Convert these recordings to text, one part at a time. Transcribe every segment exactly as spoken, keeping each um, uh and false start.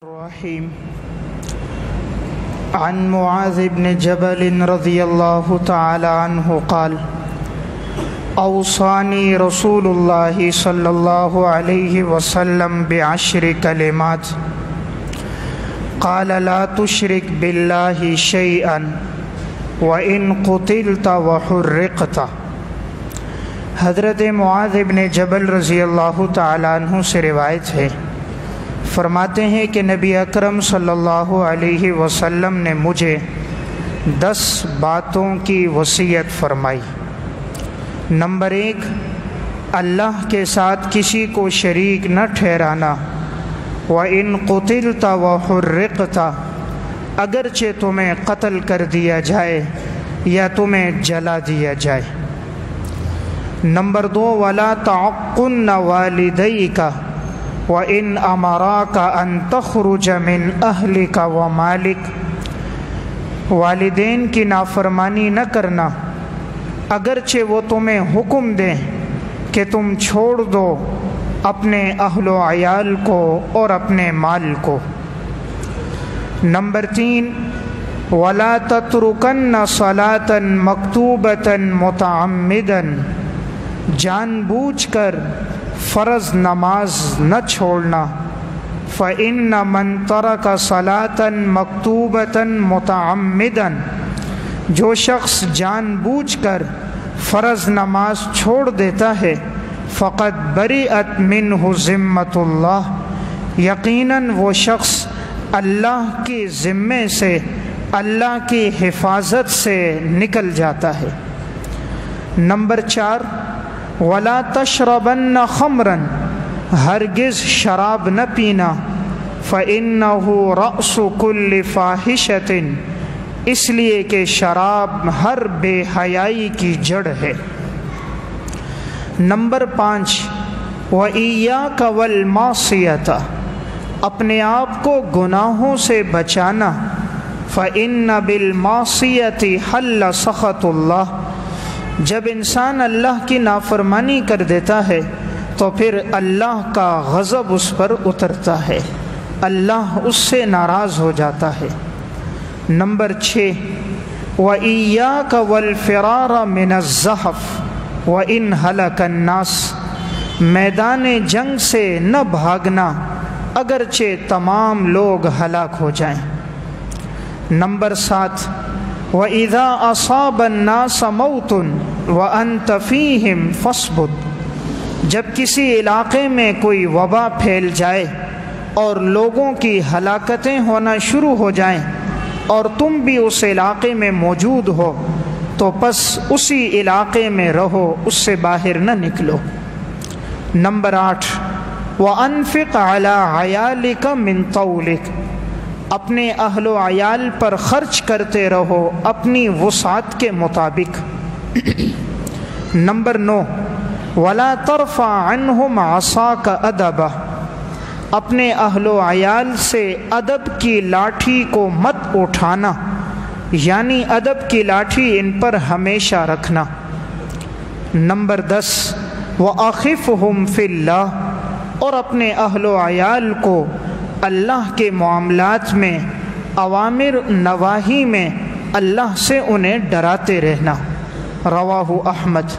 الرحيم عن معاذ بن جبل رضي الله تعالى عنه قال أوصاني رسول الله صلى الله عليه وسلم بعشر كلمات قال لا تشرك بالله شيئا وإن قتلت وحرقت۔ حضرت معاذ بن جبل رضی اللہ تعالیٰ عنہ سے روایت ہے، فرماتے ہیں کہ نبی اکرم صلی اللہ علیہ وسلم نے مجھے دس باتوں کی وصیت فرمائی۔ نمبر ایک، اللہ کے ساتھ کسی کو شریک نہ ٹھہرانا۔ وَإِن قُتِلْتَ وَحُرِّقْتَ، اگرچہ تمہیں قتل کر دیا جائے یا تمہیں جلا دیا جائے۔ نمبر دو، وَلَا تَعُقُّنَّ وَالِدَيْكَ وَإِنْ أَمَرَاكَ أَن تَخْرُجَ مِنْ أَهْلِكَ وَمَالِكَ، والدین کی نافرمانی نہ کرنا اگرچہ وہ تمہیں حکم دیں کہ تم چھوڑ دو اپنے اہل و عیال کو اور اپنے مال کو۔ نمبر تین، وَلَا تَتْرُكَنَّ صَلَاةً مَكْتُوبَةً مُتَعَمِّدًا، جان بوجھ کر فرض نماز نہ چھوڑنا۔ فَإِنَّ مَن تَرَكَ صَلَاةً مَكْتُوبَةً مُتَعَمِّدًا، جو شخص جان بوجھ کر فرض نماز چھوڑ دیتا ہے، فَقَدْ بَرِئَتْ مِنْهُ ذِمَّةُ اللَّهِ، یقیناً وہ شخص اللہ کے ذمے سے، اللہ کی حفاظت سے نکل جاتا ہے۔ نمبر چار، وَلَا تَشْرَبَنَّ خَمْرًا، ہرگز شراب نہ پینا۔ فَإِنَّهُ رَأْسُ كُلِّ فَاحِشَةٍ، اس لیے کہ شراب ہر بے حیائی کی جڑ ہے۔ نمبر پانچ، وَإِيَّاكَ وَالْمَعْصِيَةَ، اپنے آپ کو گناہوں سے بچانا۔ فَإِنَّ بِالْمَعْصِيَةِ حَلَّ سَخَطُ اللَّهِ، جب انسان اللہ کی نافرمانی کر دیتا ہے تو پھر اللہ کا غضب اس پر اترتا ہے، اللہ اس سے ناراض ہو جاتا ہے۔ نمبر چھ، وَإِيَّاكَ وَالْفِرَارَ مِنَ الزَّحْفِ وَإِنْ هَلَكَ النَّاسِ، میدان جنگ سے نہ بھاگنا اگرچہ تمام لوگ ہلاک ہو جائیں۔ نمبر سات، وَإِذَا أَصَابَ النَّاسَ مَوْتٌ وَأَنْتَ فِيهِمْ فَاصْبُرْ، جب کسی علاقے میں کوئی وبا پھیل جائے اور لوگوں کی ہلاکتیں ہونا شروع ہو جائیں اور تم بھی اس علاقے میں موجود ہو تو پس اسی علاقے میں رہو، اس سے باہر نہ نکلو۔ نمبر آٹھ، وَأَنفِقْ عَلَىٰ عَيَالِكَ مِن طَوْلِكَ، اپنے اہل و عیال پر خرچ کرتے رہو اپنی وسعت کے مطابق۔ نمبر نو، وَلَا تَرْفَعْ عَنْهُمْ عَصَاكَ أَدَبًا، اپنے اہل و عیال سے ادب کی لاٹھی کو مت اٹھانا، یعنی ادب کی لاٹھی ان پر ہمیشہ رکھنا۔ نمبر دس، وَأَخِفْهُمْ فِي اللَّهِ، اور اپنے اہل و عیال کو اللہ کے معاملات میں، اوامر نواہی میں اللہ سے انہیں ڈراتے رہنا۔ رواہ احمد،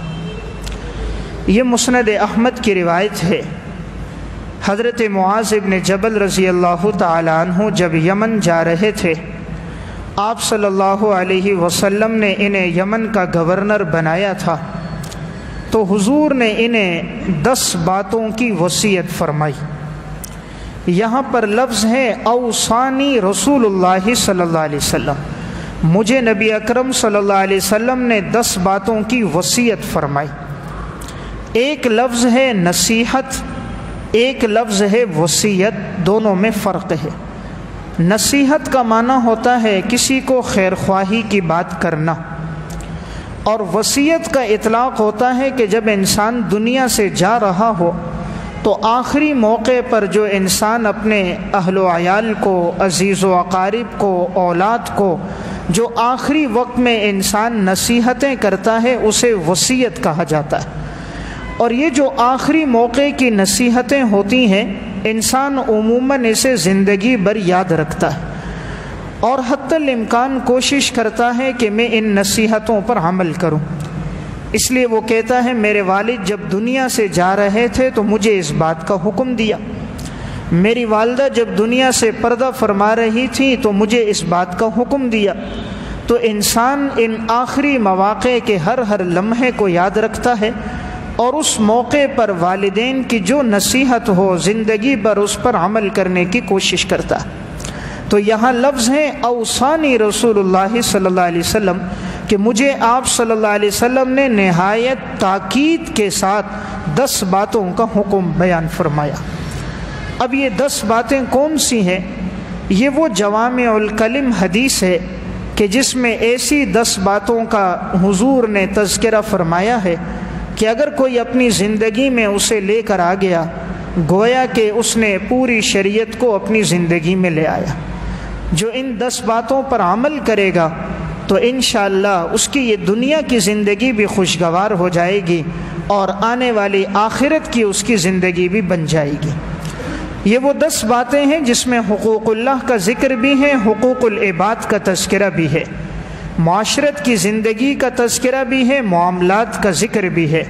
یہ مسند احمد کی روایت ہے۔ حضرت معاذ بن جبل رضی اللہ تعالیٰ عنہ جب یمن جا رہے تھے، آپ صلی اللہ علیہ وسلم نے انہیں یمن کا گورنر بنایا تھا، تو حضور نے انہیں دس باتوں کی وصیت فرمائی۔ یہاں پر لفظ ہے اوصانی رسول اللہ صلی اللہ علیہ وسلم، مجھے نبی اکرم صلی اللہ علیہ وسلم نے دس باتوں کی وصیت فرمائی۔ ایک لفظ ہے نصیحت، ایک لفظ ہے وصیت، دونوں میں فرق ہے۔ نصیحت کا معنی ہوتا ہے کسی کو خیر خواہی کی بات کرنا، اور وصیت کا اطلاق ہوتا ہے کہ جب انسان دنیا سے جا رہا ہو تو آخری موقع پر جو انسان اپنے اہل و عیال کو، عزیز و اقارب کو، اولاد کو جو آخری وقت میں انسان نصیحتیں کرتا ہے اسے وصیت کہا جاتا ہے۔ اور یہ جو آخری موقع کی نصیحتیں ہوتی ہیں انسان عموماً اسے زندگی بھر یاد رکھتا ہے اور حتی الامکان کوشش کرتا ہے کہ میں ان نصیحتوں پر عمل کروں۔ اس لیے وہ کہتا ہے میرے والد جب دنیا سے جا رہے تھے تو مجھے اس بات کا حکم دیا، میری والدہ جب دنیا سے پردہ فرما رہی تھی تو مجھے اس بات کا حکم دیا۔ تو انسان ان آخری مواقع کے ہر ہر لمحے کو یاد رکھتا ہے اور اس موقع پر والدین کی جو نصیحت ہو زندگی بھر اس پر عمل کرنے کی کوشش کرتا ہے۔ تو یہاں لفظ ہیں اوصانی رسول اللہ صلی اللہ علیہ وسلم کہ مجھے آپ صلی اللہ علیہ وسلم نے نہایت تاکید کے ساتھ دس باتوں کا حکم بیان فرمایا۔ اب یہ دس باتیں کون سی ہیں؟ یہ وہ جوامع الکلم حدیث ہے کہ جس میں ایسی دس باتوں کا حضور نے تذکرہ فرمایا ہے کہ اگر کوئی اپنی زندگی میں اسے لے کر آ گیا گویا کہ اس نے پوری شریعت کو اپنی زندگی میں لے آیا۔ جو ان دس باتوں پر عمل کرے گا تو انشاءاللہ اس کی یہ دنیا کی زندگی بھی خوشگوار ہو جائے گی اور آنے والی آخرت کی اس کی زندگی بھی بن جائے گی۔ یہ وہ دس باتیں ہیں جس میں حقوق اللہ کا ذکر بھی ہے، حقوق العباد کا تذکرہ بھی ہے، معاشرت کی زندگی کا تذکرہ بھی ہے، معاملات کا ذکر بھی ہے،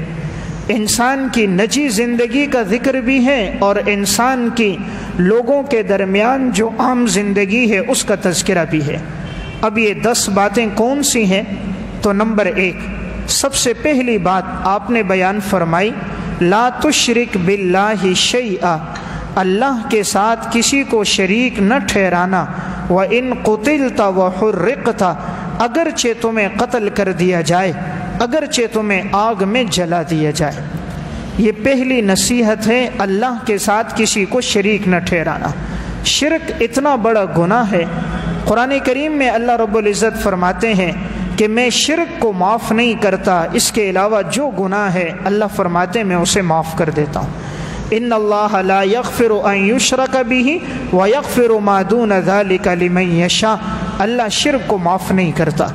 انسان کی نجی زندگی کا ذکر بھی ہے اور انسان کی لوگوں کے درمیان جو عام زندگی ہے اس کا تذکرہ بھی ہے۔ اب یہ دس باتیں کون سی ہیں؟ تو نمبر ایک، سب سے پہلی بات آپ نے بیان فرمائی لا تشرک باللہ شیئا، اللہ کے ساتھ کسی کو شریک نہ ٹھہرانا، وَإِن قُتِلْتَ وَحُرِّقْتَ، اگرچہ تمہیں قتل کر دیا جائے، اگرچہ تمہیں آگ میں جلا دیا جائے۔ یہ پہلی نصیحت ہے، اللہ کے ساتھ کسی کو شریک نہ ٹھہرانا۔ شرک اتنا بڑا گناہ ہے، قرآن کریم میں اللہ رب العزت فرماتے ہیں کہ میں شرک کو معاف نہیں کرتا، اس کے علاوہ جو گناہ ہے اللہ فرماتے ہیں میں اسے معاف کر دیتا ہوں۔ ان اللہ لا یغفر ان یشرک بہ ویغفر ما دون ذلک لمن یشاء، اللہ شرک کو معاف نہیں کرتا۔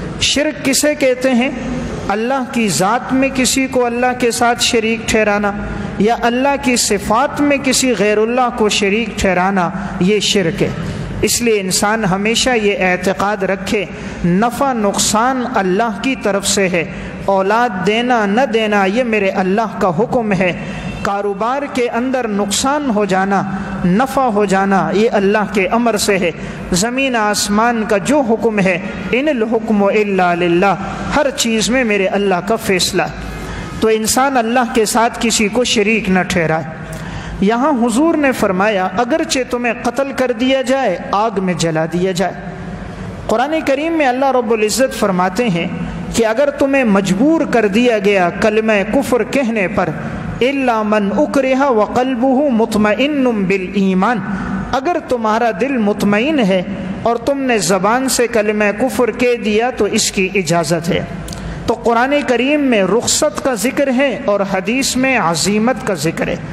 شرک کسے کہتے ہیں؟ اللہ کی ذات میں کسی کو اللہ کے ساتھ شریک ٹھہرانا یا اللہ کی صفات میں کسی غیر اللہ کو شریک ٹھہرانا، یہ شرک ہے۔ اس لیے انسان ہمیشہ یہ اعتقاد رکھے نفع نقصان اللہ کی طرف سے ہے، اولاد دینا نہ دینا یہ میرے اللہ کا حکم ہے، کاروبار کے اندر نقصان ہو جانا نفع ہو جانا یہ اللہ کے امر سے ہے، زمین آسمان کا جو حکم ہے ان الحکم الا للہ، ہر چیز میں میرے اللہ کا فیصلہ ہے۔ تو انسان اللہ کے ساتھ کسی کو شریک نہ ٹھہرائے۔ یہاں حضور نے فرمایا اگرچہ تمہیں قتل کر دیا جائے، آگ میں جلا دیا جائے۔ قرآن کریم میں اللہ رب العزت فرماتے ہیں کہ اگر تمہیں مجبور کر دیا گیا کلمہ کفر کہنے پر، الا من اکرہ وقلبہ مطمئن بالایمان، اگر تمہارا دل مطمئن ہے اور تم نے زبان سے کلمہ کفر کہہ دیا تو اس کی اجازت ہے۔ تو قرآن کریم میں رخصت کا ذکر ہے اور حدیث میں عزیمت کا ذکر ہے۔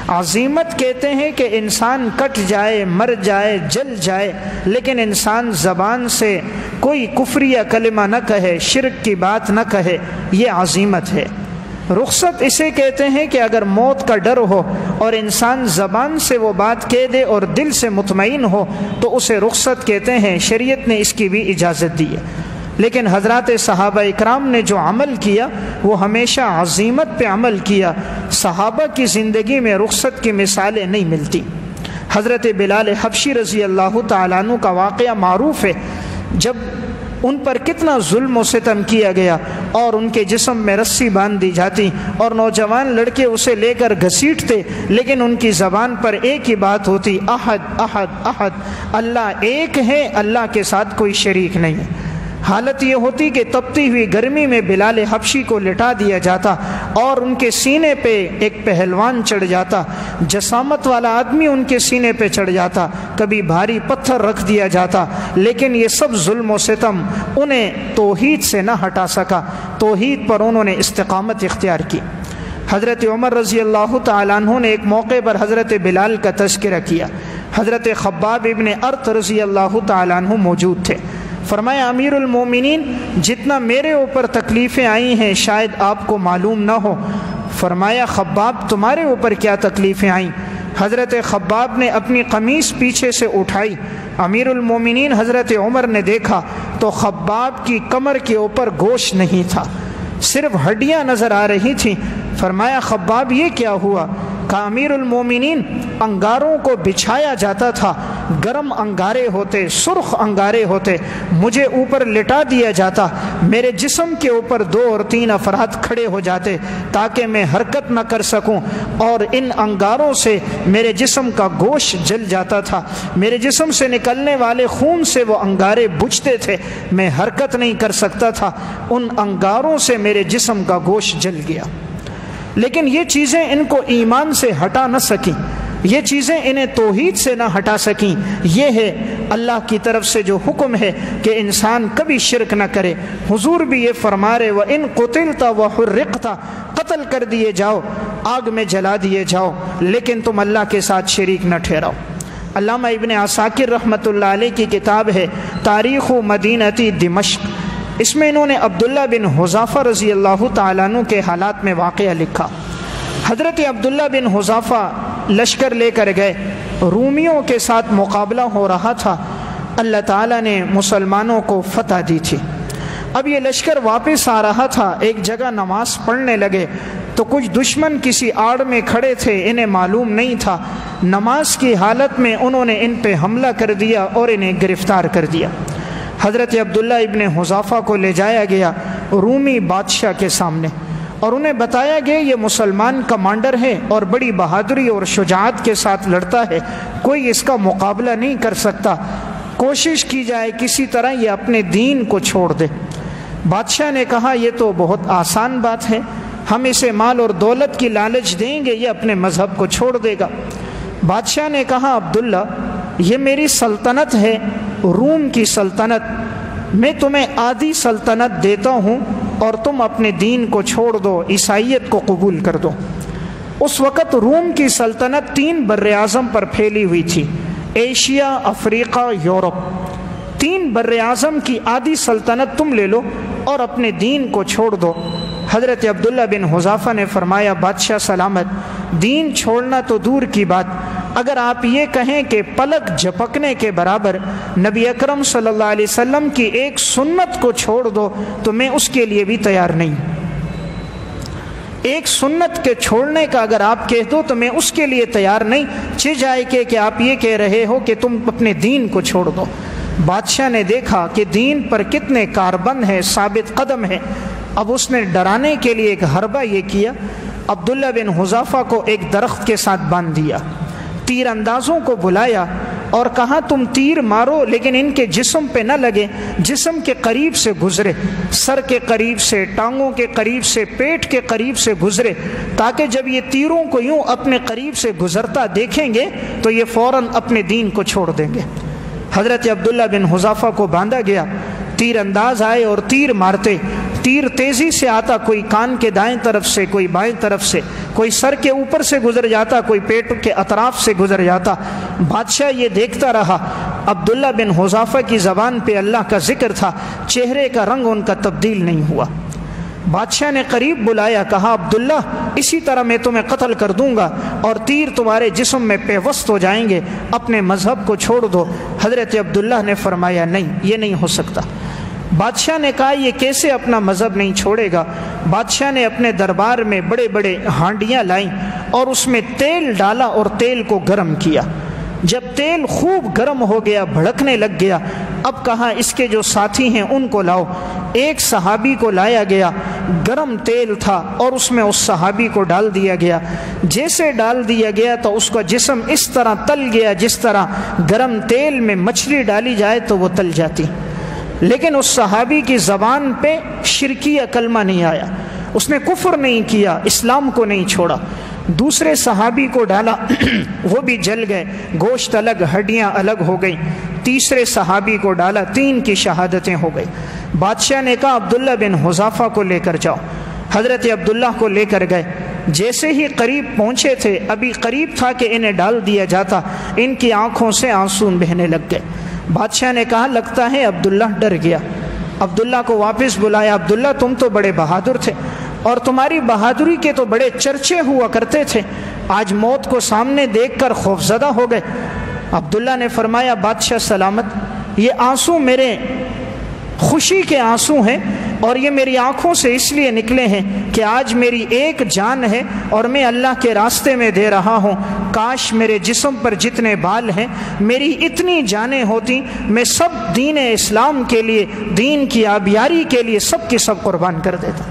عزیمت کہتے ہیں کہ انسان کٹ جائے، مر جائے، جل جائے، لیکن انسان زبان سے کوئی کفریہ کلمہ نہ کہے، شرک کی بات نہ کہے، یہ عزیمت ہے۔ رخصت اسے کہتے ہیں کہ اگر موت کا ڈر ہو اور انسان زبان سے وہ بات کہہ دے اور دل سے مطمئن ہو تو اسے رخصت کہتے ہیں، شریعت نے اس کی بھی اجازت دی ہے۔ لیکن حضرات صحابہ اکرام نے جو عمل کیا وہ ہمیشہ عزیمت پہ عمل کیا۔ صحابہ کی زندگی میں رخصت کی مثالیں نہیں ملتی۔ حضرت بلال حبشی رضی اللہ تعالیٰ عنہ کا واقعہ معروف ہے، جب ان پر کتنا ظلم و ستم کیا گیا اور ان کے جسم میں رسی باندھ دی جاتی اور نوجوان لڑکے اسے لے کر گھسیٹتے، لیکن ان کی زبان پر ایک ہی بات ہوتی، احد احد احد، اللہ ایک ہے، اللہ کے ساتھ کوئی شریک نہیں ہے۔ حالت یہ ہوتی کہ تپتی ہوئی گرمی میں بلال حبشی کو لٹا دیا جاتا اور ان کے سینے پہ ایک پہلوان چڑھ جاتا، جسامت والا آدمی ان کے سینے پہ چڑھ جاتا، کبھی بھاری پتھر رکھ دیا جاتا، لیکن یہ سب ظلم و ستم انہیں توحید سے نہ ہٹا سکا۔ توحید پر انہوں نے استقامت اختیار کی۔ حضرت عمر رضی اللہ تعالیٰ عنہ نے ایک موقع پر حضرت بلال کا تذکرہ کیا۔ حضرت خباب ابن ارت رضی اللہ تعالیٰ عنہ موجود تھے۔ فرمایا امیر المومنین، جتنا میرے اوپر تکلیفیں آئی ہیں شاید آپ کو معلوم نہ ہو۔ فرمایا خباب تمہارے اوپر کیا تکلیفیں آئیں؟ حضرت خباب نے اپنی قمیص پیچھے سے اٹھائی، امیر المومنین حضرت عمر نے دیکھا تو خباب کی کمر کے اوپر گوشت نہیں تھا، صرف ہڈیاں نظر آ رہی تھیں۔ فرمایا خباب یہ کیا ہوا؟ کہا امیر المومنین انگاروں کو بچھایا جاتا تھا، گرم انگارے ہوتے، سرخ انگارے ہوتے، مجھے اوپر لٹا دیا جاتا، میرے جسم کے اوپر دو اور تین افراد کھڑے ہو جاتے تاکہ میں حرکت نہ کر سکوں، اور ان انگاروں سے میرے جسم کا گوشت جل جاتا تھا، میرے جسم سے نکلنے والے خون سے وہ انگارے بجھتے تھے، میں حرکت نہیں کر سکتا تھا، ان انگاروں سے میرے جسم کا گوشت جل گیا۔ لیکن یہ چیزیں ان کو ایمان سے ہٹا نہ سکیں، یہ چیزیں انہیں توحید سے نہ ہٹا سکیں۔ یہ ہے اللہ کی طرف سے جو حکم ہے کہ انسان کبھی شرک نہ کرے۔ حضور بھی یہ فرما رہے وَإِن قُتِلْتَ وَحُرِّقْتَ، قتل کر دیے جاؤ، آگ میں جلا دیے جاؤ، لیکن تم اللہ کے ساتھ شریک نہ ٹھہراؤ۔ علامہ ابن عساکر رحمۃ اللہ علیہ کی کتاب ہے تاریخ مدینہ دمشق، اس میں انہوں نے عبداللہ بن حذافہ رضی اللہ تعالیٰ عنہ کے حالات میں واقعہ لکھا۔ حضرت عبداللہ بن حذافہ لشکر لے کر گئے، رومیوں کے ساتھ مقابلہ ہو رہا تھا، اللہ تعالیٰ نے مسلمانوں کو فتح دی تھی۔ اب یہ لشکر واپس آ رہا تھا، ایک جگہ نماز پڑھنے لگے تو کچھ دشمن کسی آڑ میں کھڑے تھے، انہیں معلوم نہیں تھا، نماز کی حالت میں انہوں نے ان پہ حملہ کر دیا اور انہیں گرفتار کر دیا۔ حضرت عبداللہ ابن حذافہ کو لے جایا گیا رومی بادشاہ کے سامنے، اور انہیں بتایا گیا یہ مسلمان کمانڈر ہے اور بڑی بہادری اور شجاعت کے ساتھ لڑتا ہے، کوئی اس کا مقابلہ نہیں کر سکتا، کوشش کی جائے کسی طرح یہ اپنے دین کو چھوڑ دے۔ بادشاہ نے کہا یہ تو بہت آسان بات ہے، ہم اسے مال اور دولت کی لالچ دیں گے، یہ اپنے مذہب کو چھوڑ دے گا۔ بادشاہ نے کہا عبداللہ یہ میری سلطنت ہے، روم کی سلطنت، میں تمہیں آدھی سلطنت دیتا ہوں اور تم اپنے دین کو چھوڑ دو، عیسائیت کو قبول کر دو۔ اس وقت روم کی سلطنت تین بر اعظم پر پھیلی ہوئی تھی، ایشیا، افریقہ، یورپ، تین بر اعظم کی آدھی سلطنت تم لے لو اور اپنے دین کو چھوڑ دو۔ حضرت عبداللہ بن حذافہ نے فرمایا بادشاہ سلامت، دین چھوڑنا تو دور کی بات، اگر آپ یہ کہیں کہ پلک جھپکنے کے برابر نبی اکرم صلی اللہ علیہ وسلم کی ایک سنت کو چھوڑ دو تو میں اس کے لیے بھی تیار نہیں۔ ایک سنت کے چھوڑنے کا اگر آپ کہہ دو تو میں اس کے لیے تیار نہیں، چہ جائے کہ کہ آپ یہ کہہ رہے ہو کہ تم اپنے دین کو چھوڑ دو۔ بادشاہ نے دیکھا کہ دین پر کتنے کاربند ہے، ثابت قدم ہے، اب اس نے ڈرانے کے لیے ایک حربہ یہ کیا، عبداللہ بن حذافہ کو ایک درخت کے ساتھ باندھ دیا، تیر اندازوں کو بلایا اور کہا تم تیر مارو لیکن ان کے جسم پہ نہ لگے، جسم کے قریب سے گزرے، سر کے قریب سے، ٹانگوں کے قریب سے، پیٹ کے قریب سے گزرے، تاکہ جب یہ تیروں کو یوں اپنے قریب سے گزرتا دیکھیں گے تو یہ فوراً اپنے دین کو چھوڑ دیں گے۔ حضرت عبداللہ بن حذافہ کو باندھا گیا، تیر انداز آئے اور تیر مارتے، تیر تیزی سے آتا، کوئی کان کے دائیں طرف سے، کوئی بائیں طرف سے، کوئی سر کے اوپر سے گزر جاتا، کوئی پیٹ کے اطراف سے گزر جاتا۔ بادشاہ یہ دیکھتا رہا، عبداللہ بن حذافہ کی زبان پہ اللہ کا ذکر تھا، چہرے کا رنگ ان کا تبدیل نہیں ہوا۔ بادشاہ نے قریب بلایا، کہا عبداللہ اسی طرح میں تمہیں قتل کر دوں گا اور تیر تمہارے جسم میں پیوست ہو جائیں گے، اپنے مذہب کو چھوڑ دو۔ حضرت عبداللہ نے فرمایا نہیں، یہ نہیں ہو سکتا۔ بادشاہ نے کہا یہ کیسے اپنا مذہب نہیں چھوڑے گا؟ بادشاہ نے اپنے دربار میں بڑے بڑے ہانڈیاں لائیں اور اس میں تیل ڈالا اور تیل کو گرم کیا۔ جب تیل خوب گرم ہو گیا، بھڑکنے لگ گیا، اب کہا اس کے جو ساتھی ہیں ان کو لاؤ۔ ایک صحابی کو لایا گیا، گرم تیل تھا اور اس میں اس صحابی کو ڈال دیا گیا۔ جیسے ڈال دیا گیا تو اس کا جسم اس طرح تل گیا جس طرح گرم تیل میں مچھلی ڈالی جائے تو وہ تل جاتی، لیکن اس صحابی کی زبان پہ شرکیہ کلمہ نہیں آیا، اس نے کفر نہیں کیا، اسلام کو نہیں چھوڑا۔ دوسرے صحابی کو ڈالا، وہ بھی جل گئے، گوشت الگ، ہڈیاں الگ ہو گئیں۔ تیسرے صحابی کو ڈالا، تین کی شہادتیں ہو گئی۔ بادشاہ نے کہا عبداللہ بن حذافہ کو لے کر جاؤ۔ حضرت عبداللہ کو لے کر گئے، جیسے ہی قریب پہنچے تھے، ابھی قریب تھا کہ انہیں ڈال دیا جاتا، ان کی آنکھوں سے آنسو بہنے لگ گئے۔ بادشاہ نے کہا لگتا ہے عبداللہ ڈر گیا۔ عبداللہ کو واپس بلایا، عبداللہ تم تو بڑے بہادر تھے، اور تمہاری بہادری کے تو بڑے چرچے ہوا کرتے تھے، آج موت کو سامنے دیکھ کر خوفزدہ ہو گئے۔ عبداللہ نے فرمایا بادشاہ سلامت، یہ آنسو میرے خوشی کے آنسو ہیں، اور یہ میری آنکھوں سے اس لیے نکلے ہیں کہ آج میری ایک جان ہے اور میں اللہ کے راستے میں دے رہا ہوں۔ کاش میرے جسم پر جتنے بال ہیں میری اتنی جانیں ہوتی، میں سب دین اسلام کے لیے، دین کی آبیاری کے لیے سب کی سب قربان کر دیتا۔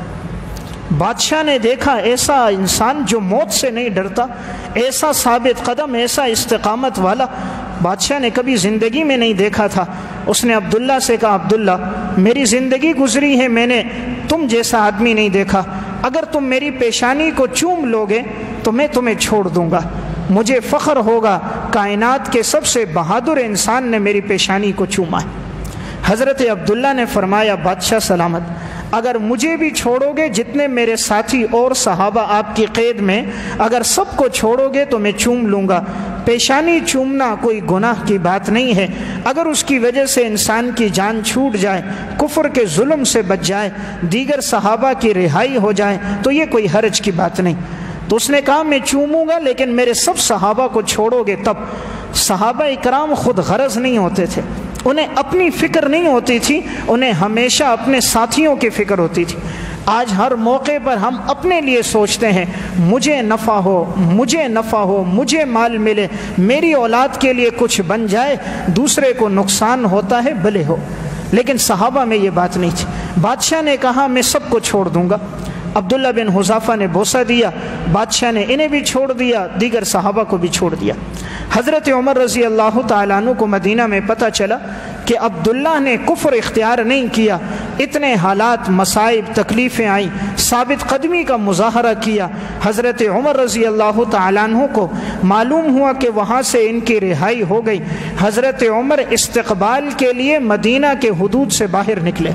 بادشاہ نے دیکھا ایسا انسان جو موت سے نہیں ڈرتا، ایسا ثابت قدم، ایسا استقامت والا بادشاہ نے کبھی زندگی میں نہیں دیکھا تھا۔ اس نے عبداللہ سے کہا عبداللہ میری زندگی گزری ہے، میں نے تم جیسا آدمی نہیں دیکھا، اگر تم میری پیشانی کو چوم لوگے تو میں تمہیں چھوڑ دوں گا، مجھے فخر ہوگا کائنات کے سب سے بہادر انسان نے میری پیشانی کو چوما ہے۔ حضرت عبداللہ نے فرمایا بادشاہ سلامت اگر مجھے بھی چھوڑو گے، جتنے میرے ساتھی اور صحابہ آپ کی قید میں اگر سب کو چھوڑو گے تو میں چوم لوں گا۔ پیشانی چومنا کوئی گناہ کی بات نہیں ہے، اگر اس کی وجہ سے انسان کی جان چھوٹ جائے، کفر کے ظلم سے بچ جائے، دیگر صحابہ کی رہائی ہو جائے تو یہ کوئی حرج کی بات نہیں۔ تو اس نے کہا میں چوموں گا لیکن میرے سب صحابہ کو چھوڑو گے تب۔ صحابہ اکرام خود غرض نہیں ہوتے تھے، انہیں اپنی فکر نہیں ہوتی تھی، انہیں ہمیشہ اپنے ساتھیوں کی فکر ہوتی تھی۔ آج ہر موقع پر ہم اپنے لیے سوچتے ہیں مجھے نفع ہو، مجھے نفع ہو، مجھے مال ملے، میری اولاد کے لیے کچھ بن جائے، دوسرے کو نقصان ہوتا ہے بھلے ہو، لیکن صحابہ میں یہ بات نہیں تھی۔ بادشاہ نے کہا میں سب کو چھوڑ دوں گا۔ عبداللہ بن حذافہ نے بوسہ دیا، بادشاہ نے انہیں بھی چھوڑ دیا، دیگر صحابہ کو بھی چھوڑ دیا۔ حضرت عمر رضی اللہ تعالیٰ عنہ کو مدینہ میں پتہ چلا کہ عبداللہ نے کفر اختیار نہیں کیا، اتنے حالات، مصائب، تکلیفیں آئیں، ثابت قدمی کا مظاہرہ کیا۔ حضرت عمر رضی اللہ تعالیٰ عنہ کو معلوم ہوا کہ وہاں سے ان کی رہائی ہو گئی۔ حضرت عمر استقبال کے لیے مدینہ کے حدود سے باہر نکلے،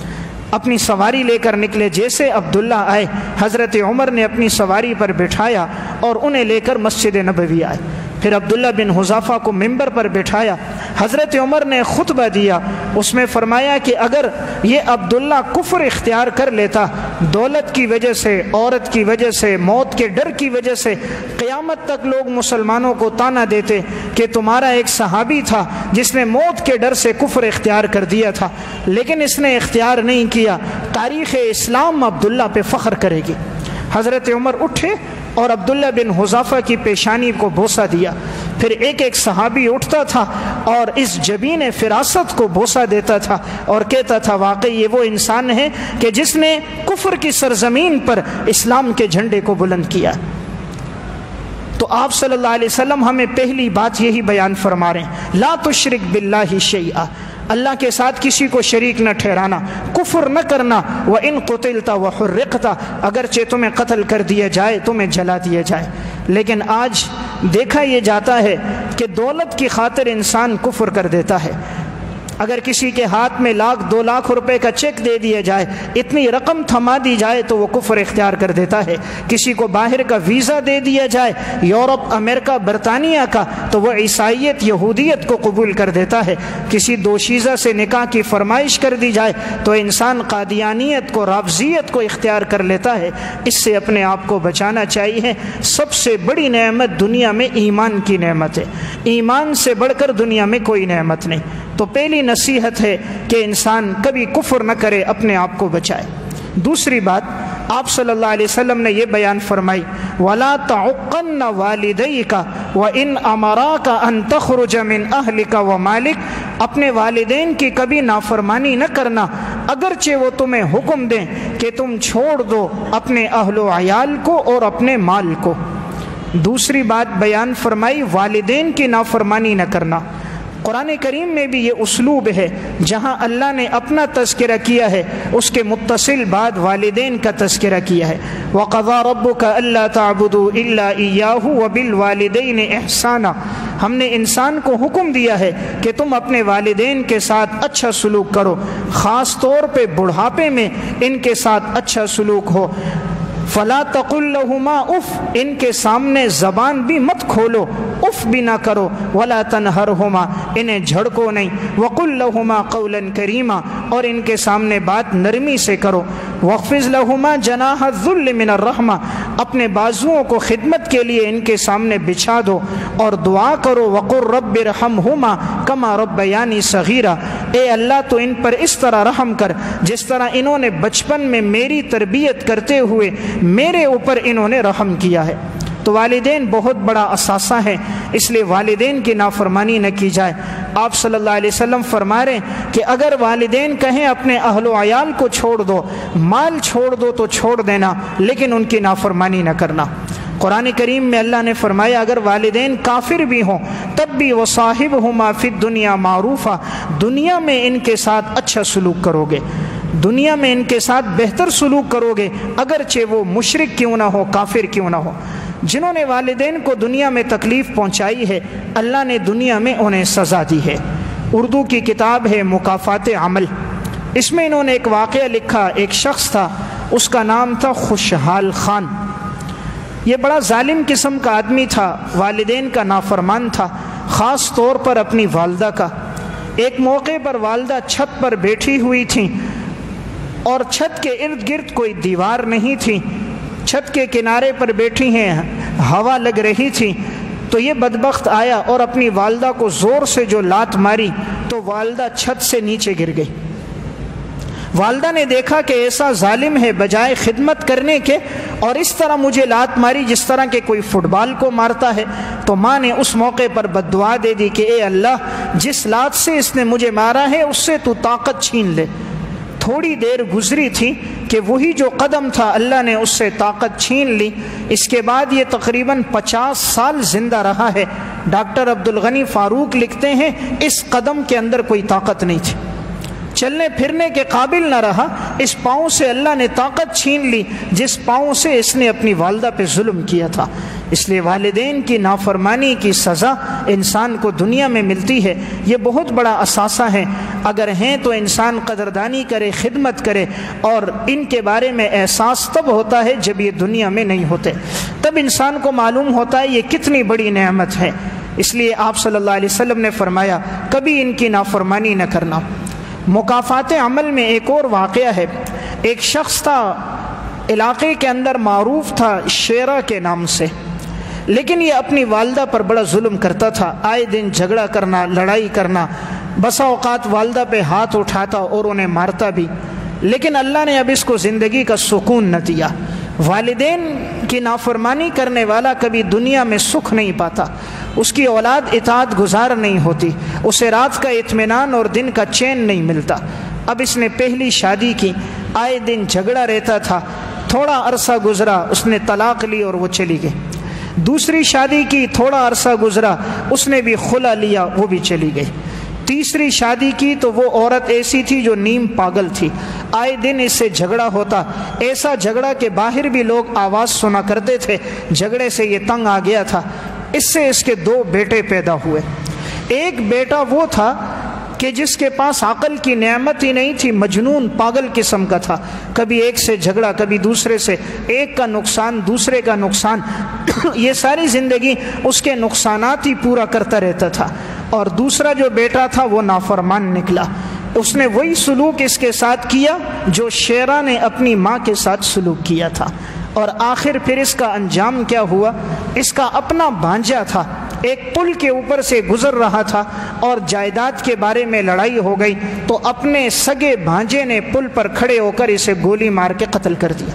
اپنی سواری لے کر نکلے۔ جیسے عبداللہ آئے حضرت عمر نے اپنی سواری پر بٹھایا اور انہیں لے کر مسجد نبوی آئے۔ پھر عبداللہ بن حذافہ کو ممبر پر بٹھایا، حضرت عمر نے خطبہ دیا، اس میں فرمایا کہ اگر یہ عبداللہ کفر اختیار کر لیتا، دولت کی وجہ سے، عورت کی وجہ سے، موت کے ڈر کی وجہ سے، قیامت تک لوگ مسلمانوں کو طعنہ دیتے کہ تمہارا ایک صحابی تھا جس نے موت کے ڈر سے کفر اختیار کر دیا تھا، لیکن اس نے اختیار نہیں کیا، تاریخ اسلام عبداللہ پہ فخر کرے گی۔ حضرت عمر اٹھے اور عبداللہ بن حذافہ کی پیشانی کو بوسہ دیا، پھر ایک ایک صحابی اٹھتا تھا اور اس جبین فراست کو بوسہ دیتا تھا اور کہتا تھا واقعی یہ وہ انسان ہے کہ جس نے کفر کی سرزمین پر اسلام کے جھنڈے کو بلند کیا۔ تو آپ صلی اللہ علیہ وسلم ہمیں پہلی بات یہی بیان فرما رہے ہیں، لا تشرک باللہ شیئا، اللہ کے ساتھ کسی کو شریک نہ ٹھہرانا، کفر نہ کرنا، وَإِن قُتِلْتَ وَحُرِّقْتَ، اگرچہ تمہیں قتل کر دیا جائے، تمہیں جلا دیا جائے۔ لیکن آج دیکھا یہ جاتا ہے کہ دولت کی خاطر انسان کفر کر دیتا ہے۔ اگر کسی کے ہاتھ میں لاکھ دو لاکھ روپے کا چیک دے دیا جائے، اتنی رقم تھما دی جائے تو وہ کفر اختیار کر دیتا ہے۔ کسی کو باہر کا ویزا دے دیا جائے، یورپ، امریکہ، برطانیہ کا، تو وہ عیسائیت، یہودیت کو قبول کر دیتا ہے۔ کسی دوشیزہ سے نکاح کی فرمائش کر دی جائے تو انسان قادیانیت کو، رافضیت کو اختیار کر لیتا ہے۔ اس سے اپنے آپ کو بچانا چاہیے۔ سب سے بڑی نعمت دنیا میں ایمان کی نعمت ہے، ایمان سے بڑھ کر دنیا میں کوئی نعمت نہیں۔ تو پہلی نصیحت ہے کہ انسان کبھی کفر نہ کرے، اپنے آپ کو بچائے۔ دوسری بات آپ صلی اللہ علیہ وسلم نے یہ بیان فرمائی، وَلَا تَعُقَّنَّ وَالِدَيْكَ وَإِنْ أَمَرَاكَ أَن تَخْرُجَ مِنْ أَهْلِكَ وَمَالِكَ، اپنے والدین کی کبھی نافرمانی نہ کرنا، اگرچہ وہ تمہیں حکم دیں کہ تم چھوڑ دو اپنے اہل و عیال کو اور اپنے مال کو۔ دوسری بات بیان فرمائی والدین کی نافرمانی نہ کرنا۔ قرآن کریم میں بھی یہ اسلوب ہے، جہاں اللہ نے اپنا تذکرہ کیا ہے اس کے متصل بعد والدین کا تذکرہ کیا ہے۔ وَقَضَىٰ رَبُّكَ أَلَّا تَعْبُدُوا إِلَّا إِيَّاهُ وَبِالْوَالِدَيْنِ إِحْسَانًا، ہم نے انسان کو حکم دیا ہے کہ تم اپنے والدین کے ساتھ اچھا سلوک کرو، خاص طور پہ بڑھاپے میں ان کے ساتھ اچھا سلوک ہو۔ فلا تقل لهما اف، ان کے سامنے زبان بھی مت کھولو، اف بھی نہ کرو، ولا تنہرہما، انہیں جھڑکو نہیں، وقل لهما قولا کریما، اور ان کے سامنے بات نرمی سے کرو، واخفض لهما جناح الذل من الرحمہ، اپنے بازوؤں کو خدمت کے لیے ان کے سامنے بچھا دو اور دعا کرو، وقل رب ارحمہما کما ربیانی صغیرا، اے اللہ تو ان پر اس طرح رحم کر جس طرح انہوں نے بچپن میں میری تربیت کرتے ہوئے میرے اوپر انہوں نے رحم کیا ہے۔ تو والدین بہت بڑا اثاثہ ہے، اس لیے والدین کی نافرمانی نہ کی جائے۔ آپ صلی اللہ علیہ وسلم فرما رہے ہیں کہ اگر والدین کہیں اپنے اہل و عیال کو چھوڑ دو، مال چھوڑ دو تو چھوڑ دینا، لیکن ان کی نافرمانی نہ کرنا۔ قرآن کریم میں اللہ نے فرمایا اگر والدین کافر بھی ہوں تب بھی وصاحبہما فی الدنیا معروفا، دنیا میں ان کے ساتھ اچھا سلوک کرو گے، دنیا میں ان کے ساتھ بہتر سلوک کرو گے، اگرچہ وہ مشرک کیوں نہ ہو، کافر کیوں نہ ہو۔ جنہوں نے والدین کو دنیا میں تکلیف پہنچائی ہے اللہ نے دنیا میں انہیں سزا دی ہے۔ اردو کی کتاب ہے مکافات عمل، اس میں انہوں نے ایک واقعہ لکھا، ایک شخص تھا، اس کا نام تھا خوشحال خان۔ یہ بڑا ظالم قسم کا آدمی تھا، والدین کا نافرمان تھا، خاص طور پر اپنی والدہ کا۔ ایک موقع پر والدہ چھت پر بیٹھی ہوئی تھیں اور چھت کے ارد گرد کوئی دیوار نہیں تھی، چھت کے کنارے پر بیٹھی ہیں، ہوا لگ رہی تھی، تو یہ بدبخت آیا اور اپنی والدہ کو زور سے جو لات ماری تو والدہ چھت سے نیچے گر گئی۔ والدہ نے دیکھا کہ ایسا ظالم ہے، بجائے خدمت کرنے کے اور اس طرح مجھے لات ماری جس طرح کہ کوئی فٹ بال کو مارتا ہے، تو ماں نے اس موقع پر بد دعا دے دی کہ اے اللہ جس لات سے اس نے مجھے مارا ہے اس سے تو طاقت چھین لے۔ تھوڑی دیر گزری تھی کہ وہی جو قدم تھا اللہ نے اس سے طاقت چھین لی۔ اس کے بعد یہ تقریباً پچاس سال زندہ رہا ہے۔ ڈاکٹر عبد الغنی فاروق لکھتے ہیں اس قدم کے اندر کوئی طاقت نہیں تھی، چلنے پھرنے کے قابل نہ رہا، اس پاؤں سے اللہ نے طاقت چھین لی جس پاؤں سے اس نے اپنی والدہ پہ ظلم کیا تھا۔ اس لیے والدین کی نافرمانی کی سزا انسان کو دنیا میں ملتی ہے، یہ بہت بڑا اثاثہ ہے۔ اگر ہیں تو انسان قدردانی کرے، خدمت کرے، اور ان کے بارے میں احساس تب ہوتا ہے جب یہ دنیا میں نہیں ہوتے، تب انسان کو معلوم ہوتا ہے یہ کتنی بڑی نعمت ہے۔ اس لیے آپ صلی اللہ علیہ وسلم نے فرمایا کبھی ان کی نافرمانی نہ کرنا۔ مکافات عمل میں ایک اور واقعہ ہے، ایک شخص تھا علاقے کے اندر معروف تھا شیرہ کے نام سے، لیکن یہ اپنی والدہ پر بڑا ظلم کرتا تھا، آئے دن جھگڑا کرنا، لڑائی کرنا، بسا اوقات والدہ پہ ہاتھ اٹھاتا اور انہیں مارتا بھی، لیکن اللہ نے اب اس کو زندگی کا سکون نہ دیا۔ والدین کی نافرمانی کرنے والا کبھی دنیا میں سکھ نہیں پاتا، اس کی اولاد اطاعت گزار نہیں ہوتی، اسے رات کا اطمینان اور دن کا چین نہیں ملتا۔ اب اس نے پہلی شادی کی، آئے دن جھگڑا رہتا تھا، تھوڑا عرصہ گزرا اس نے طلاق لی اور وہ چلی گئی۔ دوسری شادی کی، تھوڑا عرصہ گزرا اس نے بھی خلا لیا، وہ بھی چلی گئی۔ تیسری شادی کی تو وہ عورت ایسی تھی جو نیم پاگل تھی، آئے دن اس سے جھگڑا ہوتا، ایسا جھگڑا کہ باہر بھی لوگ آواز سنا کرتے تھے، جھگڑے سے یہ تنگ آ گیا تھا۔ اس سے اس کے دو بیٹے پیدا ہوئے۔ ایک بیٹا وہ تھا کہ جس کے پاس عقل کی نعمت ہی نہیں تھی، مجنون پاگل قسم کا تھا، کبھی ایک سے جھگڑا، کبھی دوسرے سے، ایک کا نقصان دوسرے کا نقصان، یہ ساری زندگی اس کے نقصانات ہی پورا کرتا رہتا تھا۔ اور دوسرا جو بیٹا تھا وہ نافرمان نکلا، اس نے وہی سلوک اس کے ساتھ کیا جو شیرہ نے اپنی ماں کے ساتھ سلوک کیا تھا۔ اور آخر پھر اس کا انجام کیا ہوا؟ اس کا اپنا بھانجا تھا، ایک پل کے اوپر سے گزر رہا تھا اور جائیداد کے بارے میں لڑائی ہو گئی، تو اپنے سگے بھانجے نے پل پر کھڑے ہو کر اسے گولی مار کے قتل کر دیا۔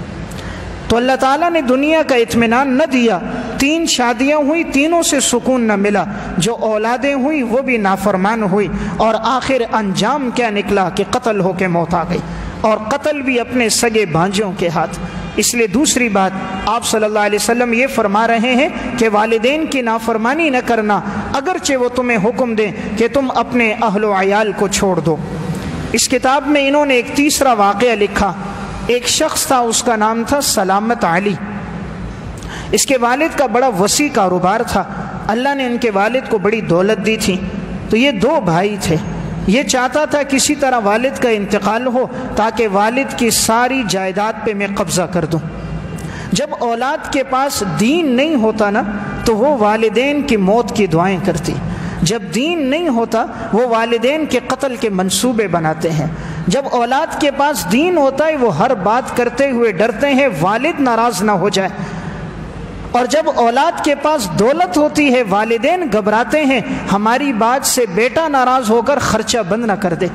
تو اللہ تعالیٰ نے دنیا کا اطمینان نہ دیا، تین شادیاں ہوئی، تینوں سے سکون نہ ملا، جو اولادیں ہوئی وہ بھی نافرمان ہوئی، اور آخر انجام کیا نکلا کہ قتل ہو کے موت آ گئی، اور قتل بھی اپنے سگے بھانجوں کے ہاتھ۔ اس لیے دوسری بات آپ صلی اللہ علیہ وسلم یہ فرما رہے ہیں کہ والدین کی نافرمانی نہ کرنا، اگرچہ وہ تمہیں حکم دیں کہ تم اپنے اہل و عیال کو چھوڑ دو۔ اس کتاب میں انہوں نے ایک تیسرا واقعہ لکھا، ایک شخص تھا، اس کا نام تھا سلامت علی۔ اس کے والد کا بڑا وسیع کاروبار تھا، اللہ نے ان کے والد کو بڑی دولت دی تھی، تو یہ دو بھائی تھے، یہ چاہتا تھا کسی طرح والد کا انتقال ہو تاکہ والد کی ساری جائیداد پہ میں قبضہ کر دوں۔ جب اولاد کے پاس دین نہیں ہوتا نا تو وہ والدین کی موت کی دعائیں کرتی، جب دین نہیں ہوتا وہ والدین کے قتل کے منصوبے بناتے ہیں، جب اولاد کے پاس دین ہوتا ہے وہ ہر بات کرتے ہوئے ڈرتے ہیں والد ناراض نہ ہو جائے، اور جب اولاد کے پاس دولت ہوتی ہے والدین گھبراتے ہیں ہماری بات سے بیٹا ناراض ہو کر خرچہ بند نہ کر دے۔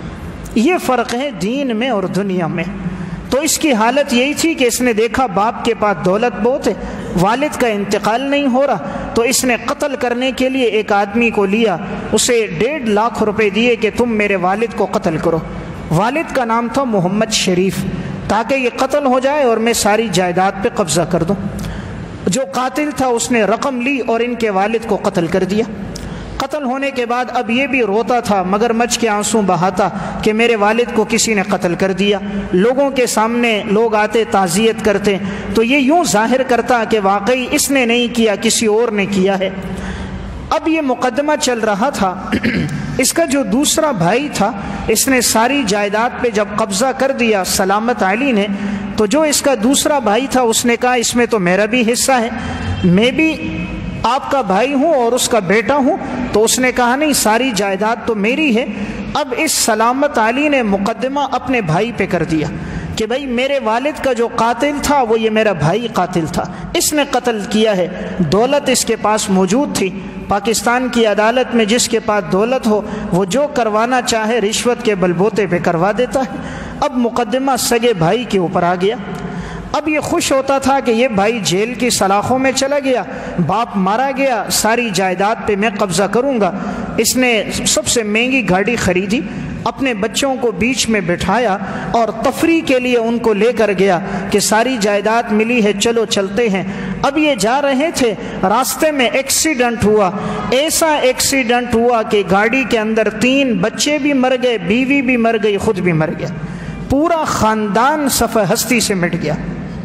یہ فرق ہے دین میں اور دنیا میں۔ تو اس کی حالت یہی تھی کہ اس نے دیکھا باپ کے پاس دولت بہت ہے، والد کا انتقال نہیں ہو رہا، تو اس نے قتل کرنے کے لیے ایک آدمی کو لیا، اسے ڈیڑھ لاکھ روپے دیے کہ تم میرے والد کو قتل کرو۔ والد کا نام تھا محمد شریف، تاکہ یہ قتل ہو جائے اور میں ساری جائیداد پہ قبضہ کر دوں۔ جو قاتل تھا اس نے رقم لی اور ان کے والد کو قتل کر دیا۔ قتل ہونے کے بعد اب یہ بھی روتا تھا مگر مچ کے آنسو بہاتا کہ میرے والد کو کسی نے قتل کر دیا۔ لوگوں کے سامنے لوگ آتے تعزیت کرتے تو یہ یوں ظاہر کرتا کہ واقعی اس نے نہیں کیا، کسی اور نے کیا ہے۔ اب یہ مقدمہ چل رہا تھا، اس کا جو دوسرا بھائی تھا اس نے ساری جائیداد پہ جب قبضہ کر دیا سلامت علی نے، تو جو اس کا دوسرا بھائی تھا اس نے کہا اس میں تو میرا بھی حصہ ہے، میں بھی آپ کا بھائی ہوں اور اس کا بیٹا ہوں، تو اس نے کہا نہیں ساری جائیداد تو میری ہے۔ اب اس سلامت علی نے مقدمہ اپنے بھائی پہ کر دیا کہ بھائی میرے والد کا جو قاتل تھا وہ یہ میرا بھائی قاتل تھا، اس نے قتل کیا ہے، دولت اس کے پاس موجود تھی۔ پاکستان کی عدالت میں جس کے پاس دولت ہو وہ جو کروانا چاہے رشوت کے بلبوتے پہ کروا دیتا ہے۔ اب مقدمہ سگے بھائی کے اوپر آ گیا۔ اب یہ خوش ہوتا تھا کہ یہ بھائی جیل کی سلاخوں میں چلا گیا، باپ مارا گیا، ساری جائیداد پہ میں قبضہ کروں گا۔ اس نے سب سے مہنگی گاڑی خریدی، اپنے بچوں کو بیچ میں بٹھایا اور تفریح کے لیے ان کو لے کر گیا کہ ساری جائیداد ملی ہے چلو چلتے ہیں۔ اب یہ جا رہے تھے، راستے میں ایکسیڈنٹ ہوا، ایسا ایکسیڈنٹ ہوا کہ گاڑی کے اندر تین بچے بھی مر گئے، بیوی بھی مر گئی، خود بھی مر گیا، پورا خاندان صفحہ ہستی سے مٹ گیا۔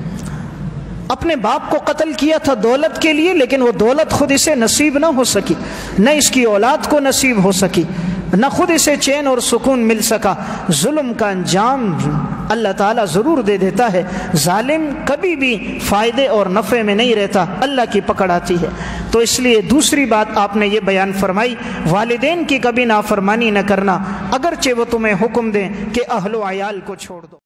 اپنے باپ کو قتل کیا تھا دولت کے لیے، لیکن وہ دولت خود اسے نصیب نہ ہو سکی، نہ اس کی اولاد کو نصیب ہو سکی، نہ خود اسے چین اور سکون مل سکا۔ ظلم کا انجام اللہ تعالیٰ ضرور دے دیتا ہے، ظالم کبھی بھی فائدے اور نفع میں نہیں رہتا، اللہ کی پکڑ آتی ہے۔ تو اس لیے دوسری بات آپ نے یہ بیان فرمائی، والدین کی کبھی نافرمانی نہ کرنا، اگرچہ وہ تمہیں حکم دیں کہ اہل و عیال کو چھوڑ دو۔